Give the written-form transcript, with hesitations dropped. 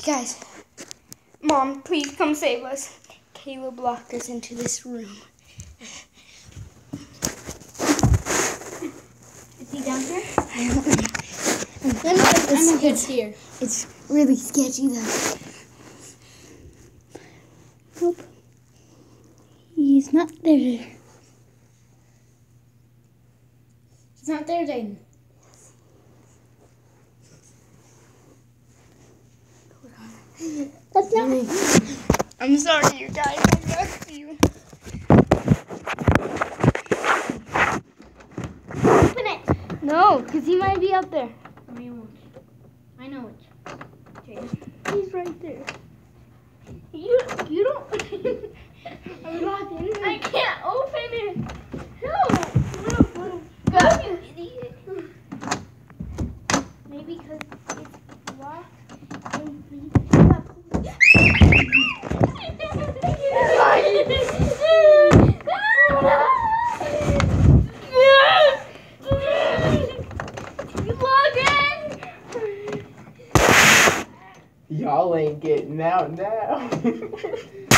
Guys, Mom, please come save us. Caleb locked us into this room. Is he down here? I don't know. I'm good here. It's really sketchy though. Nope. He's not there. He's not there, Jaden. That's not me. I'm sorry, you guys. I love you. Open it. No, because he might be up there. I know it. Jaden. He's right there. You don't. I'm locked in. I can't open it. No. Go, you idiot. Maybe because it's locked and we have. Y'all ain't getting out now.